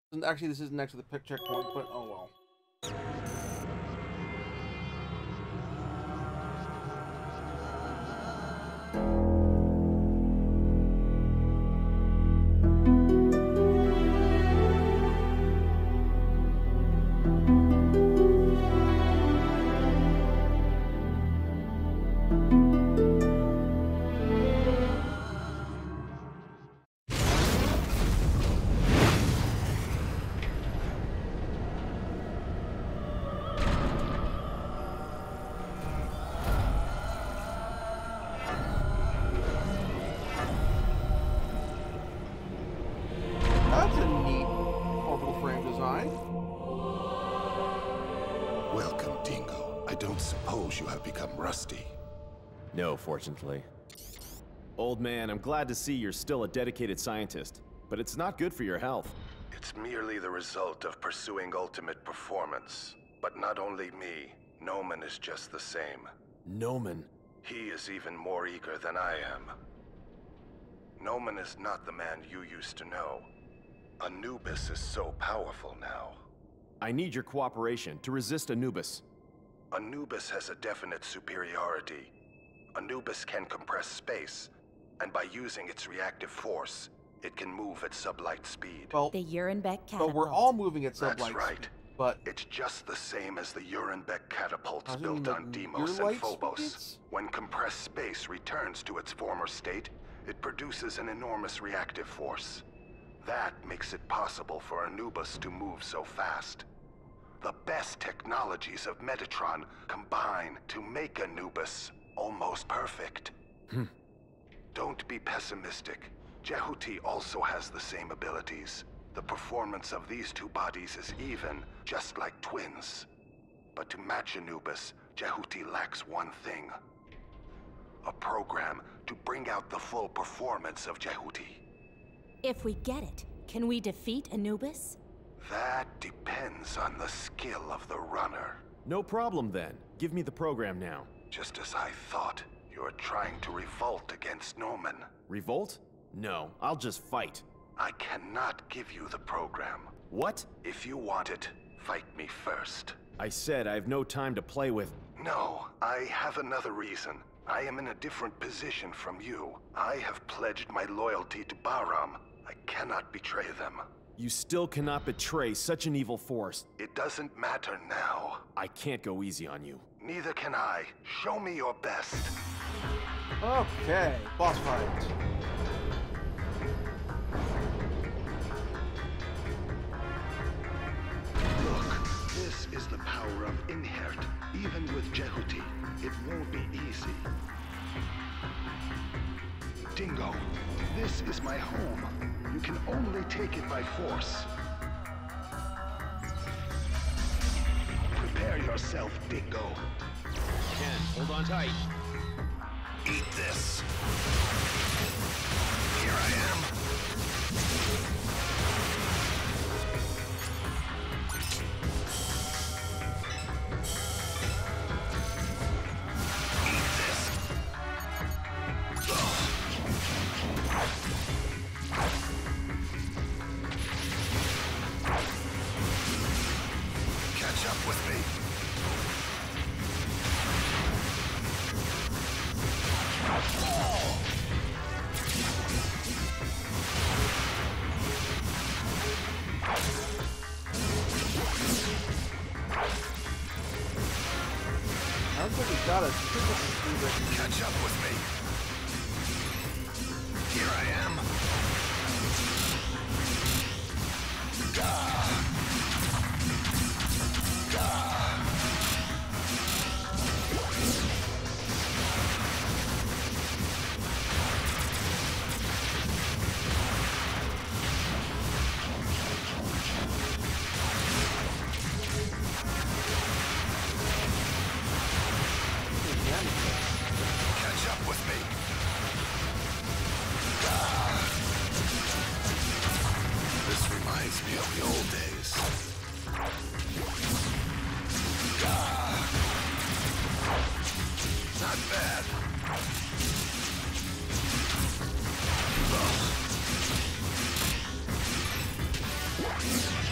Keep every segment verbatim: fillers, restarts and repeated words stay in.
Actually, this is next to the pick checkpoint, but oh well. No, fortunately. Old man, I'm glad to see you're still a dedicated scientist, but it's not good for your health. It's merely the result of pursuing ultimate performance. But not only me, Noman is just the same. Noman? He is even more eager than I am. Noman is not the man you used to know. Anubis is so powerful now. I need your cooperation to resist Anubis. Anubis has a definite superiority. Anubis can compress space, and by using its reactive force, it can move at sublight speed. Well, the Urenbeck catapult. But we're all moving at sublight That's right. speed. But it's just the same as the Urenbeck catapults built like on Deimos your and Phobos. speeds? When compressed space returns to its former state, it produces an enormous reactive force. That makes it possible for Anubis to move so fast. The best technologies of Metatron combine to make Anubis almost perfect. Hmm. Don't be pessimistic. Jehuty also has the same abilities. The performance of these two bodies is even, just like twins. But to match Anubis, Jehuty lacks one thing. A program to bring out the full performance of Jehuty. If we get it, can we defeat Anubis? That depends on the skill of the runner. No problem then. Give me the program now. Just as I thought, you're trying to revolt against Noman. Revolt? No, I'll just fight. I cannot give you the program. What? If you want it, fight me first. I said I have no time to play with... No, I have another reason. I am in a different position from you. I have pledged my loyalty to Bahram. I cannot betray them. You still cannot betray such an evil force. It doesn't matter now. I can't go easy on you. Neither can I. Show me your best. okay, boss fight. Look, this is the power of Inhert. Even with Jehuty, it won't be easy. Dingo, this is my home. You can only take it by force. Prepare yourself, Dingo. Ken, hold on tight. Eat this. Here I am. Eat this. Ugh. Catch up with me. I don't think we got a triple. Catch up with me. Here I am. Gah. Gah. Catch up with me. Gah. This reminds me of the old days. Gah. Not bad. Ugh.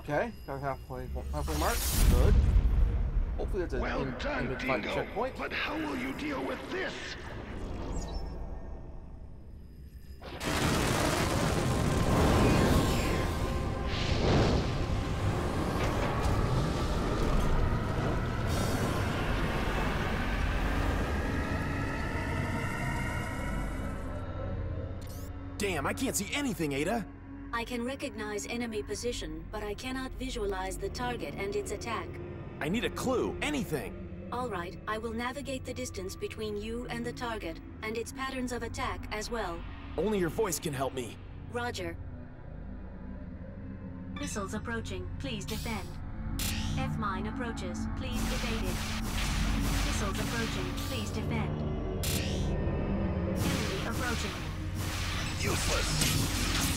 Okay, got halfway halfway mark. Good. Hopefully it's an Well in, done, in Dingo. checkpoint. But how will you deal with this? Damn, I can't see anything, Ada! I can recognize enemy position, but I cannot visualize the target and its attack. I need a clue, anything! All right, I will navigate the distance between you and the target, and its patterns of attack as well. Only your voice can help me. Roger. Missiles approaching, please defend. F-mine approaches, please evade it. Missiles approaching, please defend. Enemy approaching. Useless.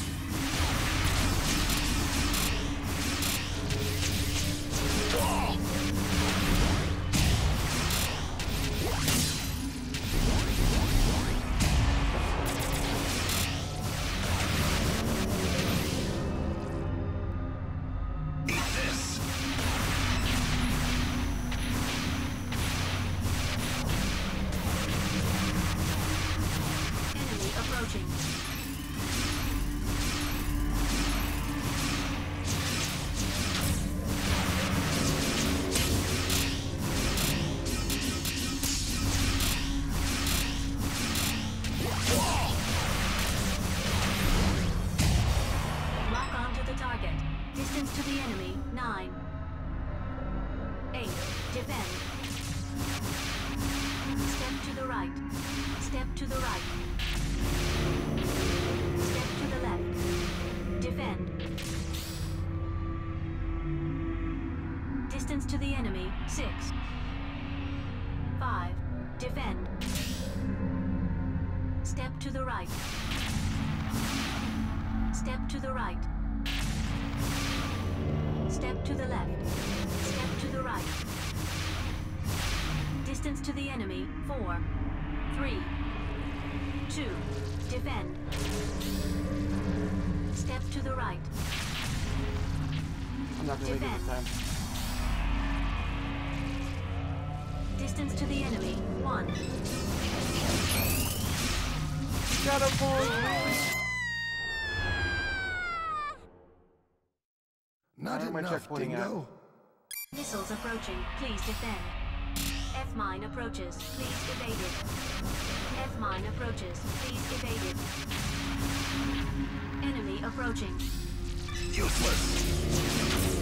Distance to the enemy, six. Five. Defend. Step to the right. Step to the right. Step to the left. Step to the right. Distance to the enemy, four. Three. Two. Defend. Step to the right. I'm not gonna make it this time. Distance to the enemy, one. Catapult! Not Where am I enough, checkpointing Dingo. Missiles approaching, please defend. F-mine approaches, please evade it. F-mine approaches, please evade it. Enemy approaching. Useless.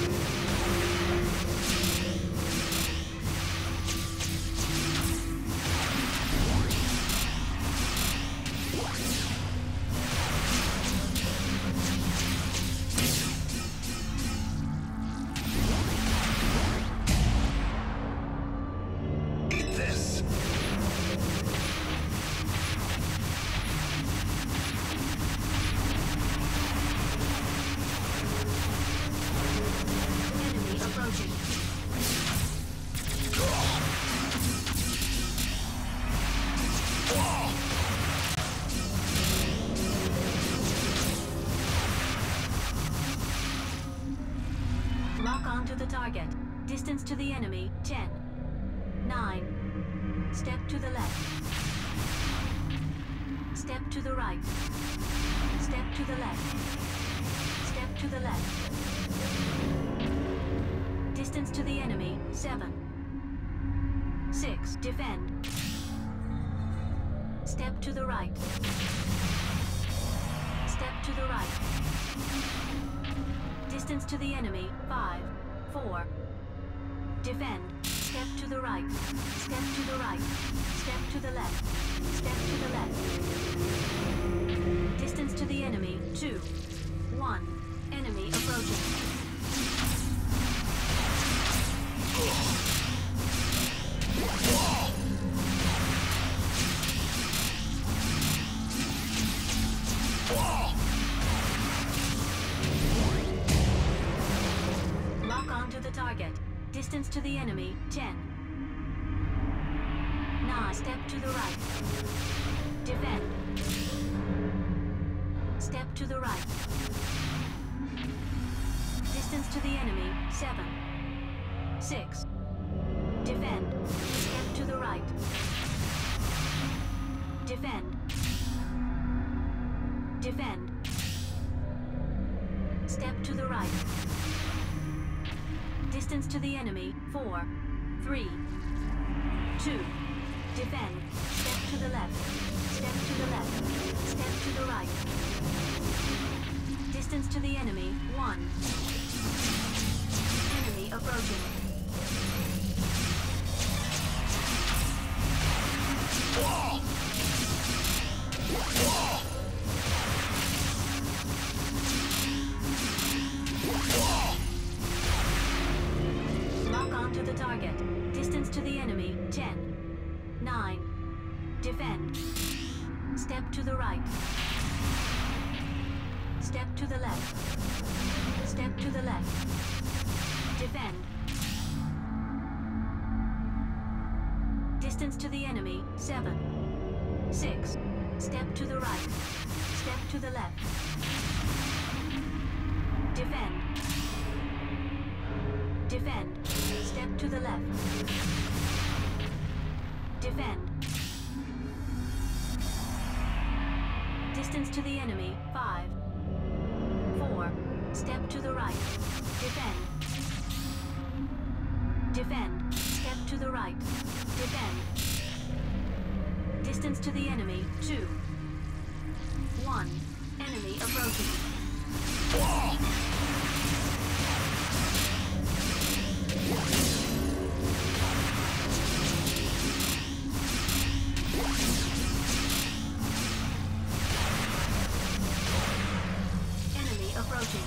Lock on to the target. Distance to the enemy, ten. nine. Step to the left. Step to the right. Step to the left. Step to the left. Distance to the enemy, seven. six. Defend. Step to the right. Step to the right. Distance to the enemy, five. four. Defend. Step to the right. Step to the right. Step to the left. Step to the left. Distance to the enemy, two. one. Enemy approaching. Lock on to the target. Distance to the enemy, ten. nine. Step to the right. Defend. Step to the right. Distance to the enemy, seven. Six. Defend. Step to the right. Defend. Defend. Step to the right. Distance to the enemy, four. Three. Two. Defend. Step to the left. Step to the left. Step to the right. Distance to the enemy, one. Enemy approaching. Lock onto the target. Distance to the enemy, ten. nine. Defend. Step to the right. Step to the left. Step to the left. Defend. Distance to the enemy, seven. six. Step to the right. Step to the left. Defend. Defend. Step to the left. Defend. Distance to the enemy, five. four. Step to the right. Defend. Defend. Step to the right. Defend. Distance to the enemy, two. one. Enemy approaching. Enemy approaching.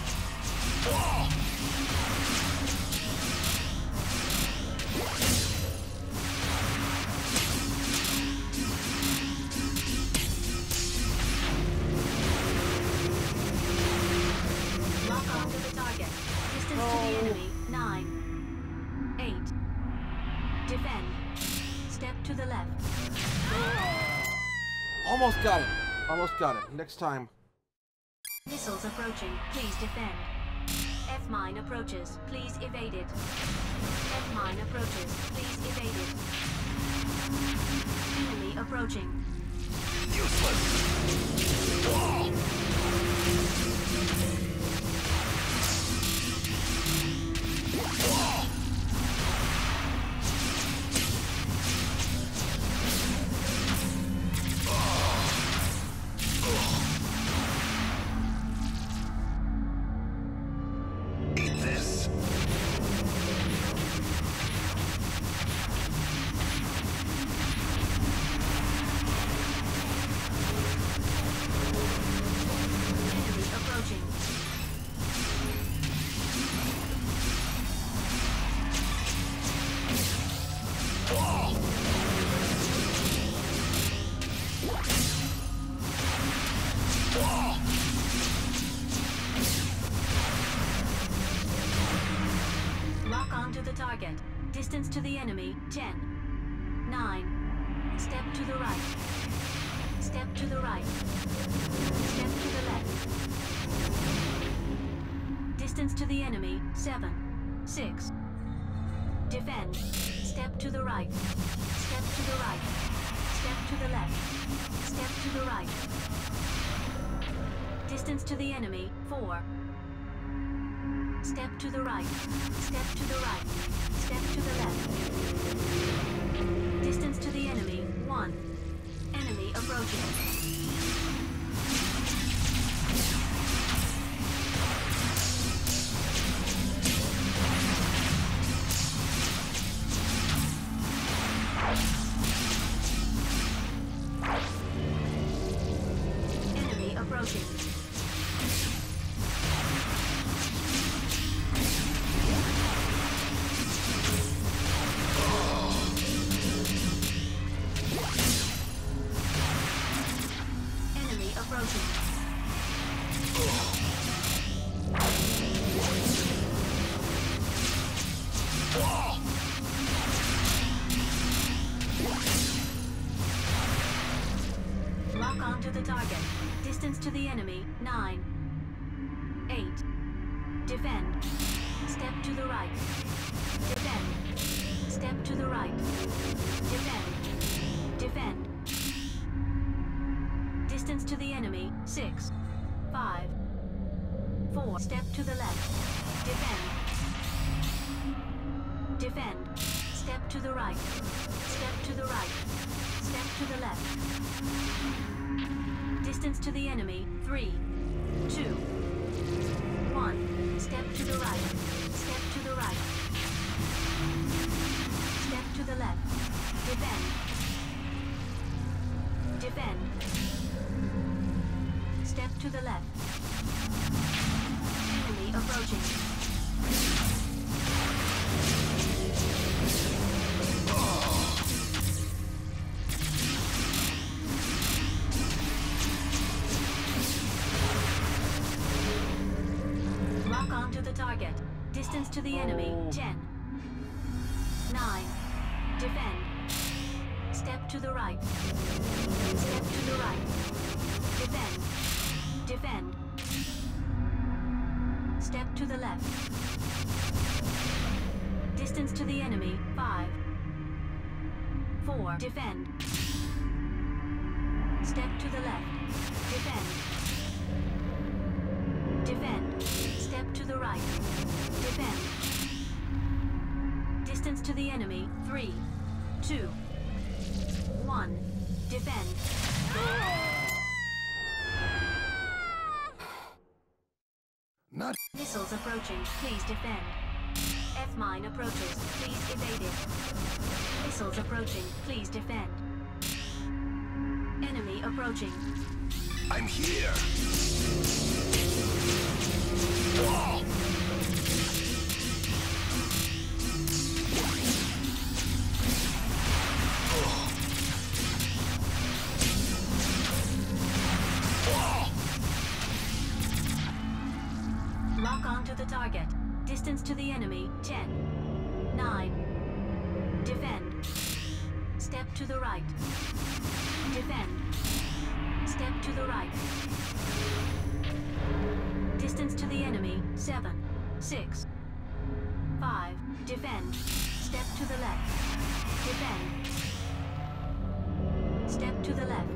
Lock onto the target. Distance to the enemy, nine. eight. Defend. Step to the left. Almost got it. Almost got it. Next time. Missiles approaching. Please defend. F-mine approaches. Please evade it. F-mine approaches. Please evade it. Enemy approaching. Eat this. Enemy approaching. Lock onto the target. Distance to the enemy, ten. nine. Step to the right. Step to the right. Step to the left. Distance to the enemy, seven. six. Defend. Step to the right. Step to the right. Step to the left. Step to the right. Distance to the enemy, four. Step to the right. Step to the right. Step to the left. Distance to the enemy, one. Enemy approaching. Enemy approaching. Enemy approaching. Lock onto the target. Distance to the enemy, nine. eight. Defend. Step to the right. Defend. Step to the right. Defend. Defend. Distance to the enemy, six, five, four. Step to the left. Defend. Defend. Step to the right. Step to the right. Step to the left. Distance to the enemy, three, two, one. Step to the right. Step to the right. Step to the left. Defend. Defend. Step to the left. Enemy approaching. Lock on to the target. Distance to the enemy, ten. nine. Defend. Step to the right. Step to the right. Defend. Defend. Step to the left. Distance to the enemy, five. four. Defend. Step to the left. Defend. Defend. Step to the right. Defend. Distance to the enemy, three, two, one. Defend. Not Missiles approaching. Please defend. F-mine approaches. Please evade it. Missiles approaching. Please defend. Enemy approaching. I'm here. Whoa! Lock on to the target. Distance to the enemy, ten. nine. Defend. Step to the right. Defend. Step to the right. Distance to the enemy, seven. six. five. Defend. Step to the left. Defend. Step to the left.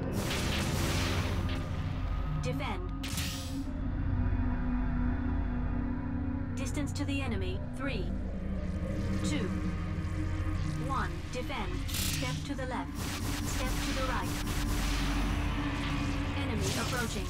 Defend. Distance to the enemy, three, two, one. Defend. Step to the left. Step to the right. Enemy approaching.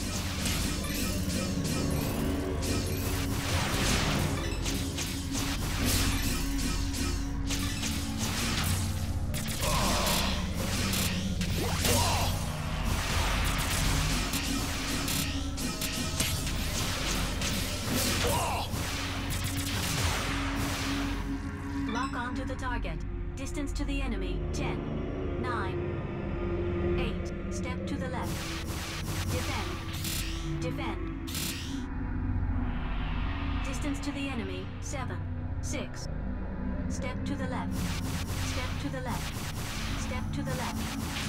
Lock on to the target. Distance to the enemy, ten, nine, eight. Step to the left. Defend. Defend. Distance to the enemy, seven, six. Step to the left. Step to the left. Step to the left.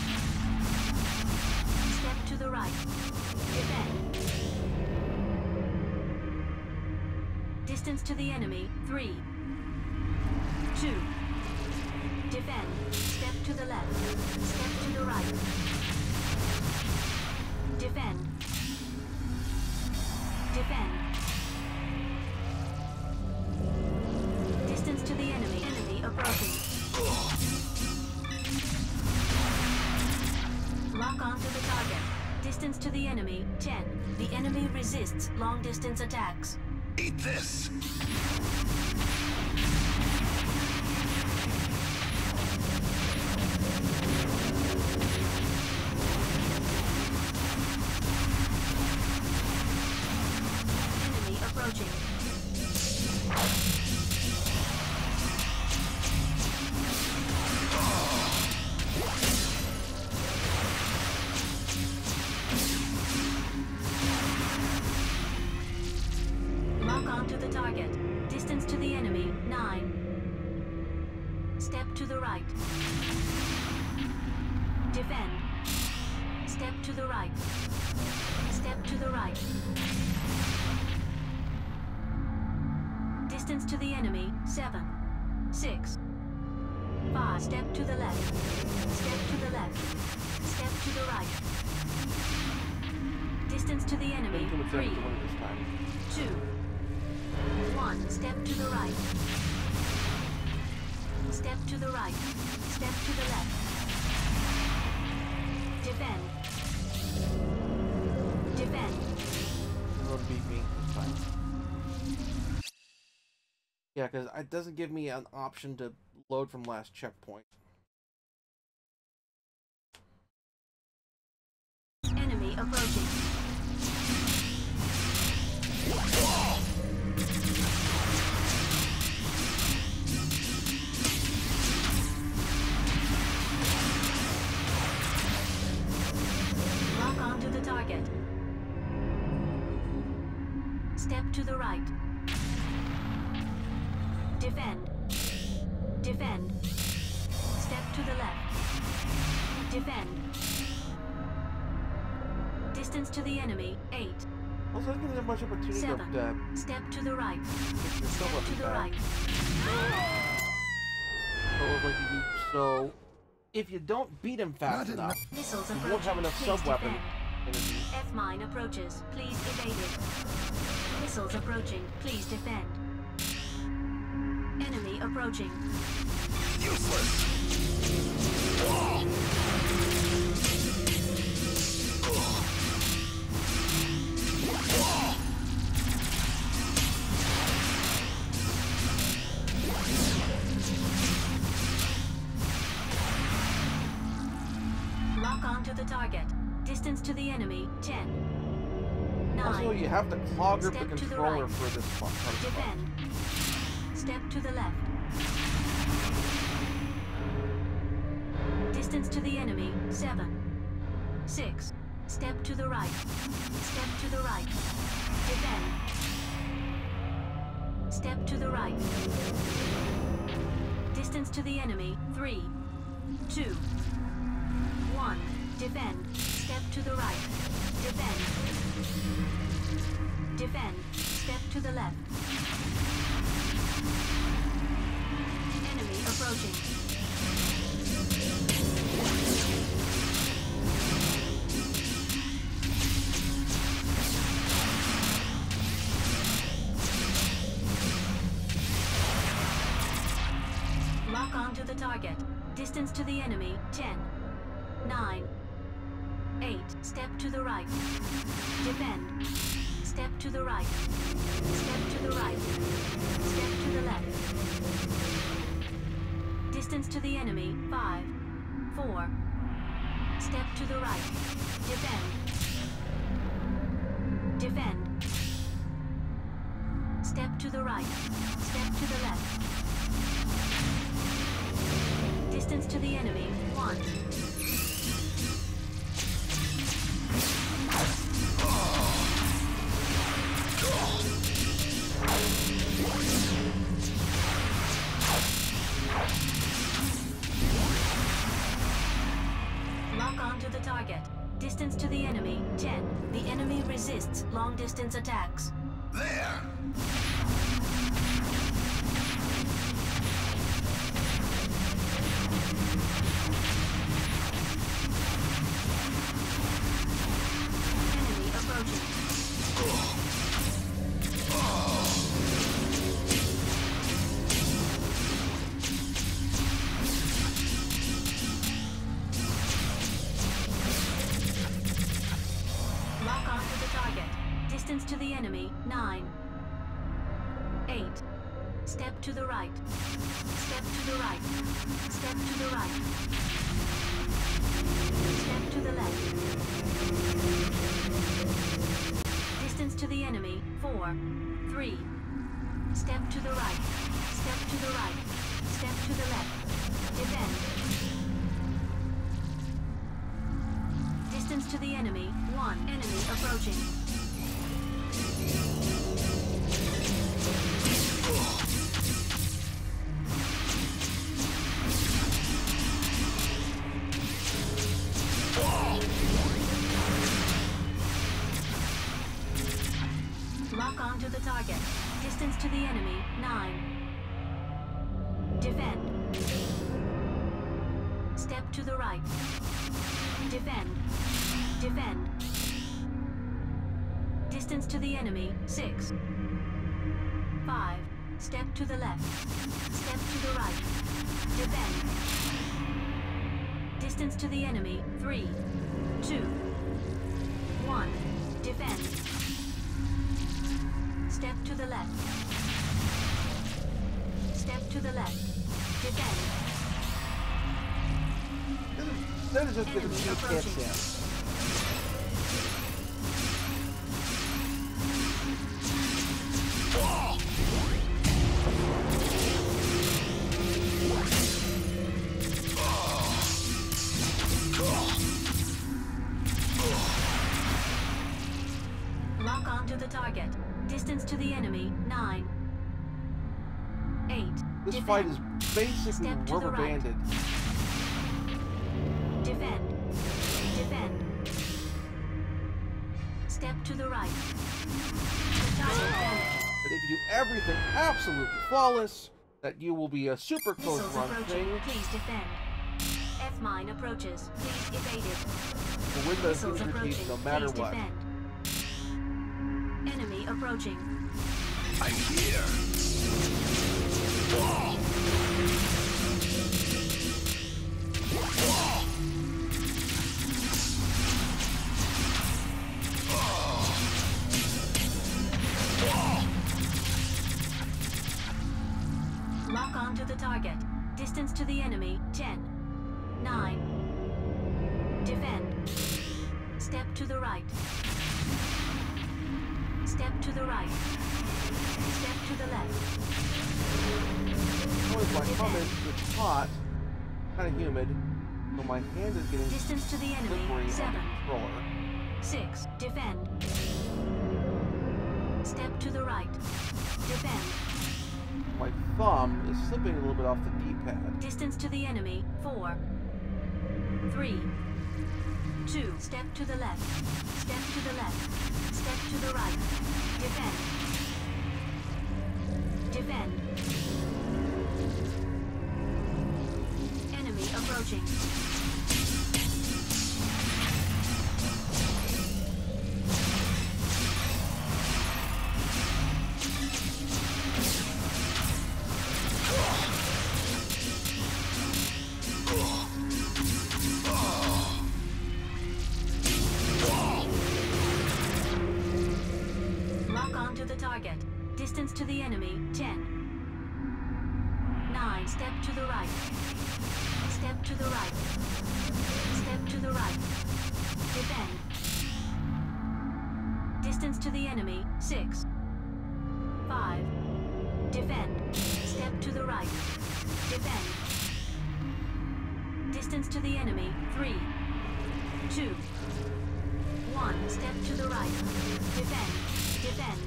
Step to the right. Defend. Distance to the enemy, three, two. Defend. Step to the left. Step to the right. Defend. Defend. Distance to the enemy. Enemy approaching. Lock on to the target. Distance to the enemy, ten. The enemy resists long-distance attacks. Eat this! Enemy approaching. Lock on to the target. Distance to the enemy, nine. Step to the right. Defend. Step to the right. Step to the right. Distance to the enemy, seven, six, five. Step to the left. Step to the left. Step to the right. Distance to the enemy, three, two, one. Step to the right. Step to the right. Step to the left. Defend. Defend. Won't beat me this time. Yeah, because it doesn't give me an option to load from last checkpoint. Enemy approaching. Lock onto the target. Step to the right. Defend. Defend. Step to the left. Defend. Distance to the enemy, eight. Also, I don't think there's much opportunity Seven. to uh, Step to the right. fix yourself Step up to the bad. right. So, like you do, so if you don't beat him fast enough, Missiles you approaching. won't have enough Please sub-weapon defend. energy. F mine approaches. Please evade it. Missiles approaching. Please defend. Enemy approaching. Useless! Lock on to the target. Distance to the enemy, ten. nine. Also, you have to claw grip the Step to the controller right. for this part. part of the fight. Defend. Step to the left. Distance to the enemy, seven. six. Step to the right. Step to the right. Defend. Step to the right. Distance to the enemy, three. two. one. Defend. Step to the right. Defend. Defend. Step to the left. Enemy approaching. Lock on to the target. Distance to the enemy, ten. nine. eight. Step to the right. Defend. Step to the right. Step to the right. Step to the left. Distance to the enemy, five. four. Step to the right. Defend. Defend. Step to the right. Step to the left. Distance to the enemy, one. Lock on to the target. Distance to the enemy, ten. The enemy resists long-distance attacks. There! Enemy approaching. Lock on to the target. Distance to the enemy, nine. eight. Step to the right. Step to the right. Step to the right. Step to the left. Distance to the enemy, four. three. Step to the right. Step to the right. Step to the left. Defend. Distance to the enemy, one. Enemy approaching. Lock on to the target. Distance to the enemy, nine. Defend. Step to the right. Defend. Defend. Distance to the enemy, six. Five. Step to the left. Step to the right. Defend. Distance to the enemy, three. Two. One. Defend. Step to the left. Step to the left. Defend. That is just Enemy because you can't approaching. stand. Lock on to the target. Distance to the enemy, nine. Eight. This Defend. fight is basically Step to the rubber right. banded. Defend. Defend. Step to the right. The target damaged. That if you do everything absolutely flawless, that you will be a super close Missiles run approaching. thing. Please defend. F mine approaches. Please evade it. To win the Missiles Jehuty approaching. no matter Please what. defend. Enemy approaching. I'm here. Lock on to the target. Distance to the enemy, ten. nine. Defend. Step to the right. Step to the right. Step to the left. Always my comment, it's hot, kind of humid, so my hand is getting Distance to the enemy, slippery on the seven. controller. six. Defend. Step to the right. Defend. My thumb is slipping a little bit off the D-pad. Distance to the enemy, four. three. two. Step to the left. Step to the left. Step to the right. Defend. Defend. Enemy approaching. Lock on to the target. Distance to the enemy, ten. nine. Step to the right. Step to the right. Step to the right. Defend. Distance to the enemy, six. five. Defend. Step to the right. Defend. Distance to the enemy, three. two. one. Step to the right. Defend. Defend.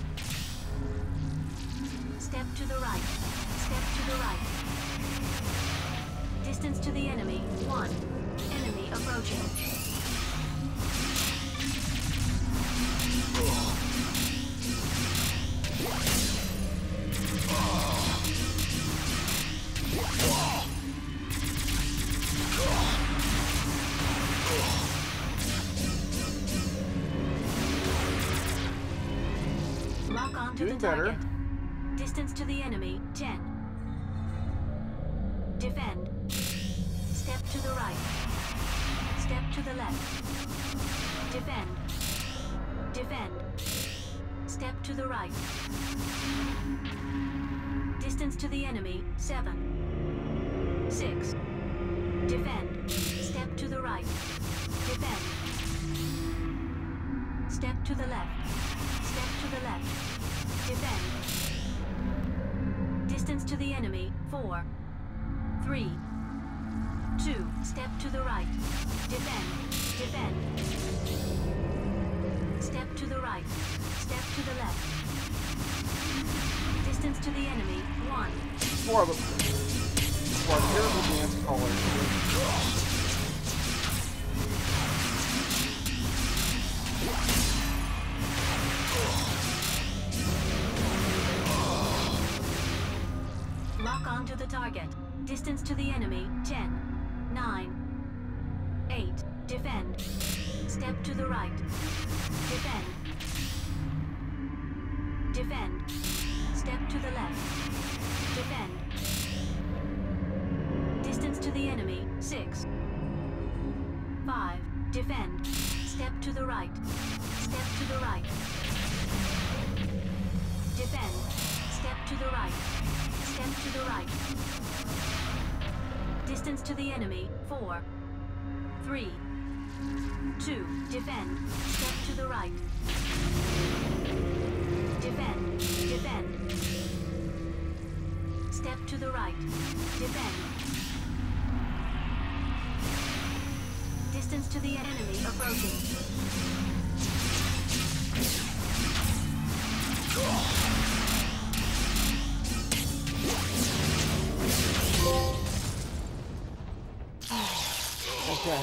Step to the right. Step to the right. Distance to the enemy, one. Enemy approaching. Lock on to the Doing better. target. Distance to the enemy, ten. Defend. Step to the right. Step to the left. Defend. Defend. Step to the right. Distance to the enemy, seven. six. Defend. Step to the right. Defend. Step to the left. Step to the left. Defend. Distance to the enemy, four. three. two. Step to the right. Defend. Defend. Step to the right. Step to the left. Distance to the enemy, one. For the for a terrible dance caller. Target. Distance to the enemy, ten, nine, eight. Defend. Step to the right. Defend. Defend. Step to the left. Defend. Distance to the enemy, six, five. Defend. Step to the right. Step to the right. Defend. Step to the right. Step to the right. Distance to the enemy, four, three, two. Defend. Step to the right. Defend. Defend. Step to the right. Defend. Distance to the enemy approaching. Okay.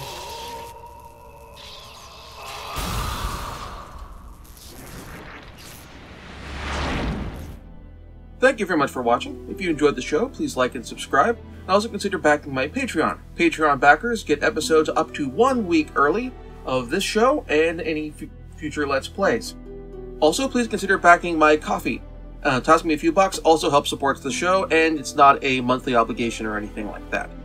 Thank you very much for watching. If you enjoyed the show, please like and subscribe. And also consider backing my Patreon. Patreon backers get episodes up to one week early of this show and any f future Let's Plays. Also, please consider backing my Ko-fi. Uh, toss me a few bucks also helps support the show, and it's not a monthly obligation or anything like that.